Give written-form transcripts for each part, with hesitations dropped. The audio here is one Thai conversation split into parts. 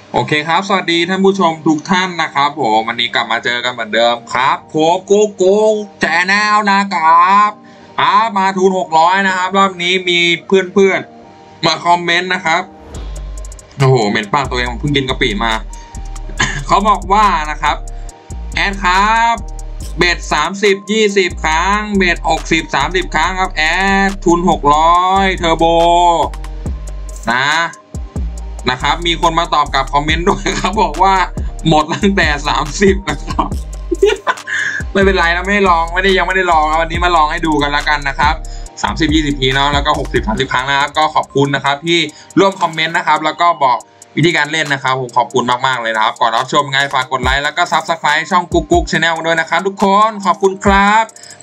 โอเคครับสวัสดีท่านผู้ชมทุกท่านนะครับผมวันนี้กลับมาเจอกันเหมือนเดิมครับผมโกแชนแนลนะครับมาทุน600นะครับรอบนี้มีเพื่อนๆมาคอมเมนต์นะครับโอ้โหเหม็นปากตัวเองเพิ่งกินกะปิมา เขาบอกว่านะครับแอดครับเบ็ด30 20ครั้งเบ็ด60 30ครั้งครับแอดทุน600เทอร์โบนะครับมีคนมาตอบกับคอมเมนต์ด้วยครับบอกว่าหมดตั้งแต่30นะครับ ไม่เป็นไรนะไม่ได้ลองยังไม่ได้ลองครับวันนี้มาลองให้ดูกันแล้วกันนะครับ30 20 ทีเนาะแล้วก็60 30ครั้งนะครับก็ขอบคุณนะครับที่ร่วมคอมเมนต์นะครับแล้วก็บอกวิธีการเล่นนะครับผมขอบคุณมากๆเลยนะครับก่อนรับชมไงฝากกดไลค์แล้วก็ Subscribe ช่องกุ๊กชาแนลด้วยนะครับทุกคนขอบคุณครับ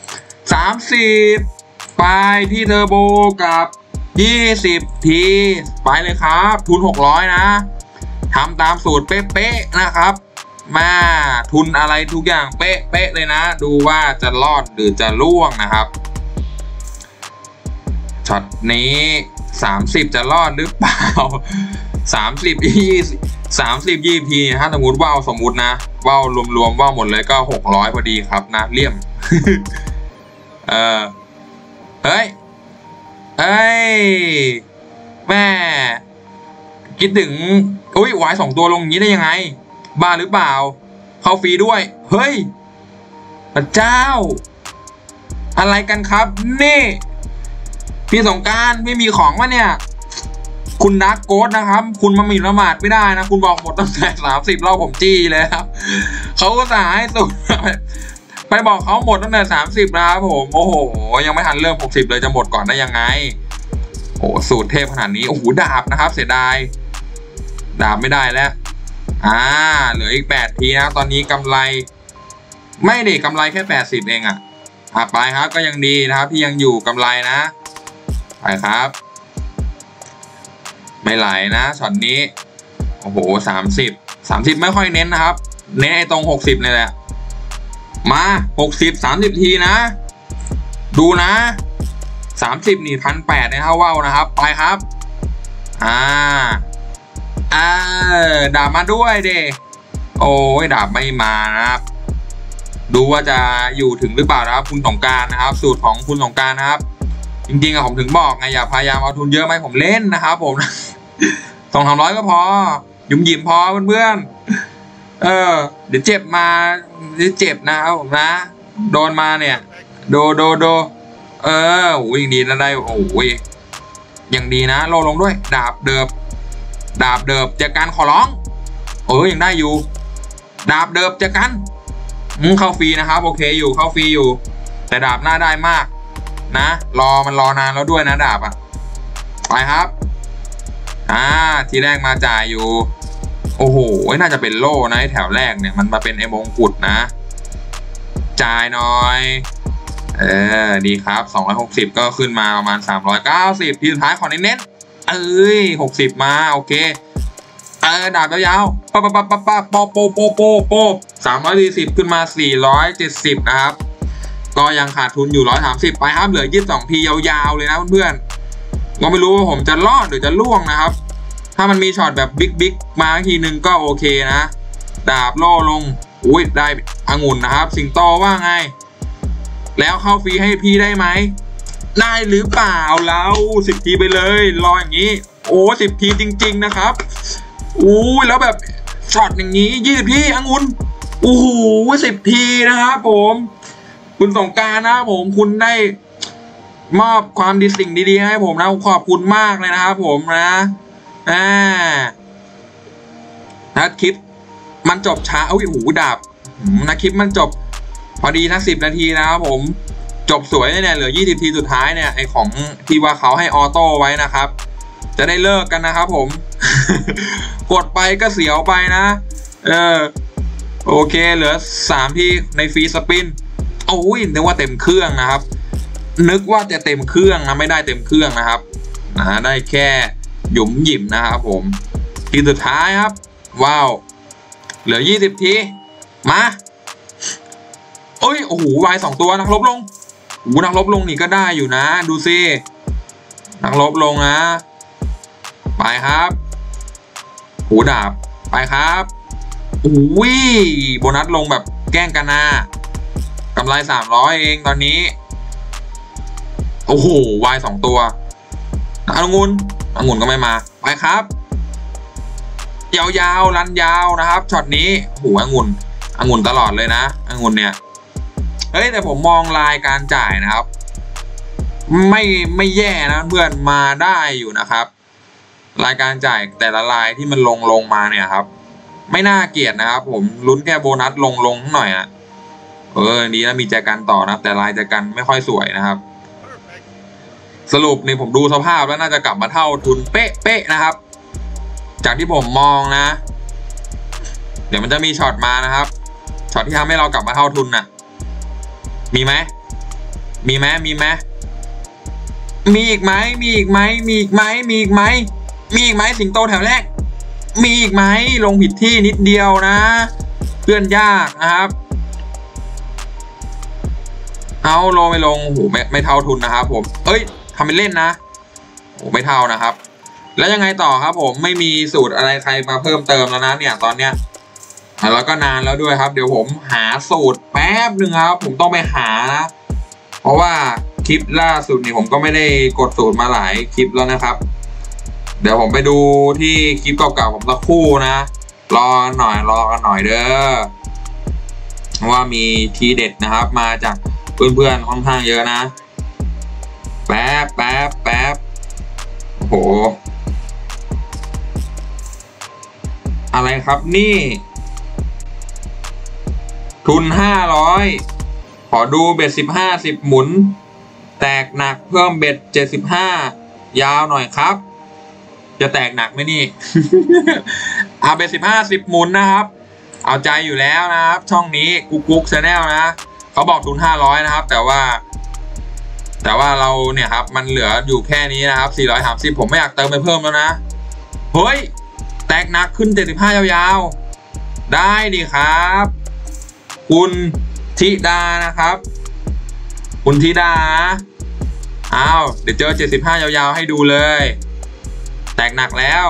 30ไปที่เทอร์โบกับ20 ทีไปเลยครับทุน600นะทำตามสูตรเป๊ะๆนะครับมาทุนอะไรทุกอย่างเป๊ะเลยนะดูว่าจะรอดหรือจะล่วงนะครับช็อตนี้30จะรอดหรือเปล่า30 20ทีถ้าสมมติว่าวสมมตินะว่าวรวมว่าวหมดเลยก็600พอดีครับนะเลี่ยม เฮ้ยแม่คิดถึงอุ้ยวาย2ตัวลงอย่างนี้ได้ยังไงบ้าหรือเปล่าเข้าฟรีด้วยเฮ้ยพระเจ้าอะไรกันครับนี่พี่สงการไม่มีของวะเนี่ยคุณดักโกดนะครับคุณมาหมิ่นประมาทไม่ได้นะคุณบอกหมดตั้งแต่30รอบผมจี้เลยครับเขาก็สายสุดไปบอกเขาหมดตั้งแต่30นะครับผมโอ้โหยังไม่ทันเริ่ม60เลยจะหมดก่อนได้ยังไงโอ้สูตรเทพขนาดนี้โอ้โหดาบนะครับเสียดายดาบไม่ได้แล้วเหลืออีก8ทีนะตอนนี้กำไรไม่ได้กำไรแค่80เองไปครับก็ยังดีนะครับที่ยังอยู่กำไรนะไปครับไม่ไหลนะช็อตนี้โอ้โห30ไม่ค่อยเน้นนะครับเน้นไอ้ตรง60เลยแหละมา60 30ทีนะดูนะ30นี่1,800นะครับว้าวนะครับไปครับดาบมาด้วยเด้โอ้ยดาบไม่มานะครับดูว่าจะอยู่ถึงหรือเปล่านะครับคุณสงการนะครับสูตรของคุณสงการนะครับจริงๆผมถึงบอกไงอย่าพยายามเอาทุนเยอะไหมผมเล่นนะครับผม200-300ก็พอหยุ่มหยิมพอเพื่อนๆเดี๋ยวเจ็บมาเดี๋ยวเจ็บนะครับผมนะโดนมาเนี่ยโดโอ้ยยังดีนะได้โอ้ยยังดีนะโลลงด้วยดาบเดิบเจอกันขอร้องยังได้อยู่ดาบเดิบเจอกันเข้าฟรีนะครับโอเคอยู่เข้าฟรีอยู่แต่ดาบน่าได้มากนะมันรอนานแล้วด้วยนะดาบไปครับทีแรกมาจ่ายอยู่โอ้โหน่าจะเป็นโล่นะแถวแรกเนี่ยมันมาเป็นไอ้มงกุฎนะจ่ายหน่อยดีครับ260ก็ขึ้นมาประมาณ390ทีสุดท้ายขอเน้น60มาโอเคดาบยาวๆป๊340ขึ้นมา470นะครับก็ยังขาดทุนอยู่130ไปครับเหลือ22ทียาวๆเลยนะเพื่อนๆก็ไม่รู้ว่าผมจะรอดหรือจะล่วงนะครับถ้ามันมีช็อตแบบบิ๊กมาทีนึงก็โอเคนะดาบโล่ลงอุ้ยได้องุ่นนะครับสิงโตว่าไงแล้วเข้าฟรีให้พี่ได้ไหมได้หรือเปล่าเรา10ทีไปเลยรออย่างนี้10ทีจริงๆนะครับแล้วแบบช็อตอย่างนี้20ทีองุ่น10ทีนะครับผมคุณสงการนะผมคุณได้มอบความดีสิ่งดีๆให้ผมนะขอบคุณมากเลยนะครับผมนะคลิปมันจบช้าดาบคลิปมันจบพอดีทั้ง10 นาทีนะครับผมจบสวยเนี่ยเหลือ20ทีสุดท้ายเนี่ยไอของที่ว่าเขาให้ออโต้ไว้นะครับจะได้เลิกกันนะครับผม กดไปก็เสียวไปนะโอเคเหลือ3ทีในฟรีสปินนึกว่าเต็มเครื่องนะครับนึกว่าจะเต็มเครื่องนะไม่ได้เต็มเครื่องนะครับได้แค่หยุมหยิมนะครับผมทีสุดท้ายครับว้าวเหลือ20ทีมาวาย2ตัวนักลบลงนักลบลงนี่ก็ได้อยู่นะดูซินักลบลงนะไปครับดาบไปไปครับอุ้ยโบนัสลงแบบแกล้งกันนะกำไร300เองตอนนี้โอ้โหวาย2ตัวองุ่นก็ไม่มาไปครับยาวๆรันยาวนะครับช็อตนี้โอ้โหองุ่นตลอดเลยนะองุ่นเนี่ยเฮ้ยแต่ผมมองลายการจ่ายนะครับไม่แย่นะเพื่อนมาได้อยู่นะครับรายการจ่ายแต่ละลายที่มันลงมาเนี่ยครับไม่น่าเกลียดนะครับผมลุ้นแค่โบนัสลงหน่อยนะดีนะมีแจกันต่อนะแต่ลายแจกันไม่ค่อยสวยนะครับสรุปนี่ผมดูสภาพแล้วน่าจะกลับมาเท่าทุนเป๊ะนะครับจากที่ผมมองนะเดี๋ยวมันจะมีช็อตมานะครับช็อตที่ทำให้เรากลับมาเท่าทุนน่ะมีไหมมีอีกไหมสิงโตแถวแรกมีอีกไหมลงผิดที่นิดเดียวนะเพื่อนยากนะครับเอาลงไม่ลงโอ้โหไม่เท่าทุนนะครับผมทำเป็นเล่นนะโอ้ไม่เท่านะครับแล้วยังไงต่อครับผมไม่มีสูตรอะไรใครมาเพิ่มเติมแล้วนะเนี่ยตอนเนี้ยแล้วก็นานแล้วด้วยครับเดี๋ยวผมหาสูตรแป๊บหนึ่งครับผมต้องไปหานะเพราะว่าคลิปล่าสุดนี่ผมก็ไม่ได้กดสูตรมาหลายคลิปแล้วนะครับเดี๋ยวผมไปดูที่คลิปเก่าๆผมสักครู่นะรอกันหน่อยเด้อว่ามีทีเด็ดนะครับมาจากเพื่อนๆค่อนข้างเยอะนะแป๊บโอ้โหอะไรครับนี่ทุน500ขอดูเบ็ด10 หมุนแตกหนักเพิ่มเบ็ด75ยาวหน่อยครับจะแตกหนักไหมนี่ เอาเบ็ด10 หมุนนะครับเอาใจอยู่แล้วนะครับช่องนี้กุ๊กชาแนลนะเขาบอกทุน500นะครับแต่ว่าเราเนี่ยครับมันเหลืออยู่แค่นี้นะครับ430ผมไม่อยากเติมไปเพิ่มแล้วนะเฮ้ยแตกหนักขึ้น75ยาวๆได้ดิครับคุณธิดานะครับคุณธิดาอ้าวเดี๋ยวเจอ75ยาวๆให้ดูเลยแตกหนักแล้ว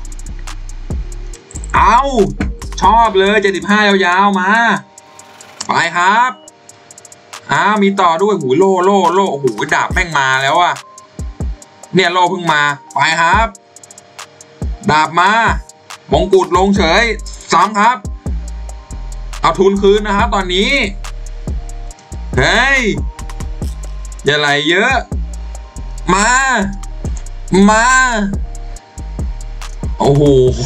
เอาชอบเลย75ยาวๆมาไปครับมีต่อด้วยหูโล่โอ้โหดาบแม่งมาแล้วอะเนี่ยโล่เพิ่งมาไปครับดาบมามงกุฎลงเฉย3ครับเอาทุนคืนนะครับตอนนี้เฮ้ยอย่าไหลเยอะมาโอ้โห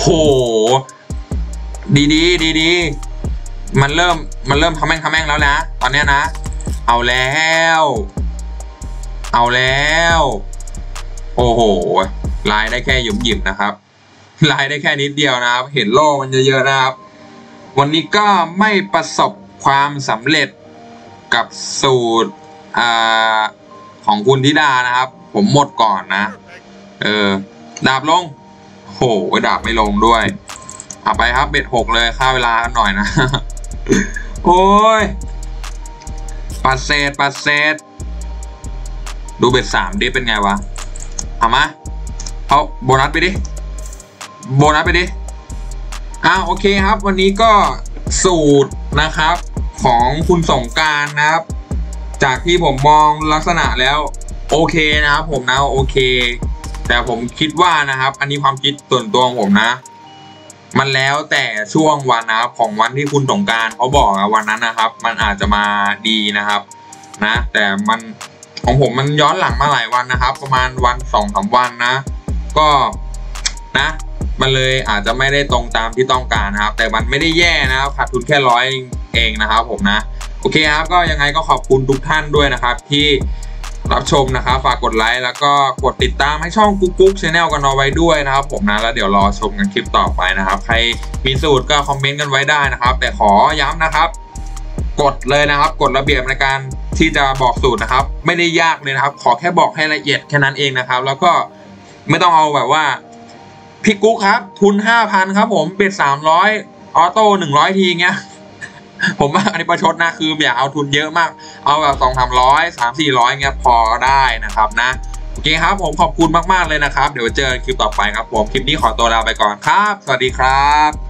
ดีมันเริ่มทำแม่งแล้วนะตอนเนี้ยนะเอาแล้วโอ้โหลายได้แค่หยิบนะครับลายได้แค่นิดเดียวนะครับเห็นโล่มันเยอะๆนะครับวันนี้ก็ไม่ประสบความสำเร็จกับสูตรของคุณธิดานะครับผมหมดก่อนนะดาบลงโหดาบไม่ลงด้วยเอาไปครับเบ็ด6เลยค่าเวลากันหน่อยนะ โอ้ยปัดเศษดูเบ็ด3ดิเป็นไงวะเอามาเอาโบนัสไปดิโอเคครับวันนี้ก็สูตรนะครับของคุณสงกรานต์นะครับจากที่ผมมองลักษณะแล้วโอเคนะครับผมนะโอเคแต่ผมคิดว่านะครับอันนี้ความคิดส่วนตัวของผมนะมันแล้วแต่ช่วงวันนะครับของวันที่คุณสงกรานต์เขาบอกวันนั้นนะครับมันอาจจะมาดีนะครับนะแต่มันของผมมันย้อนหลังมาหลายวันนะครับประมาณวัน 2-3 วันนะก็นะมันเลยอาจจะไม่ได้ตรงตามที่ต้องการนะครับแต่มันไม่ได้แย่นะครับขาดทุนแค่100เองนะครับผมนะโอเคครับก็ยังไงก็ขอบคุณทุกท่านด้วยนะครับที่รับชมนะครับฝากกดไลค์แล้วก็กดติดตามให้ช่องกุ๊กชาแนลกันเอาไว้ด้วยนะครับผมนะแล้วเดี๋ยวรอชมกันคลิปต่อไปนะครับใครมีสูตรก็คอมเมนต์กันไว้ได้นะครับแต่ขอย้ำนะครับกดเลยนะครับกฎระเบียบในการที่จะบอกสูตรนะครับไม่ได้ยากเลยนะครับขอแค่บอกให้ละเอียดแค่นั้นเองนะครับแล้วก็ไม่ต้องเอาแบบว่าพี่กุ๊กครับทุน 5,000 ครับผมเบ็ด300ออโต้100ทีเงี้ยผมว่าอันนี้ประชดนะคืออย่าเอาทุนเยอะมากเอาแบบ200-300 300-400เงี้ยพอได้นะครับนะโอเคครับผมขอบคุณมากๆเลยนะครับเดี๋ยวเจอคลิปต่อไปครับผมคลิปนี้ขอตัวลาไปก่อนครับสวัสดีครับ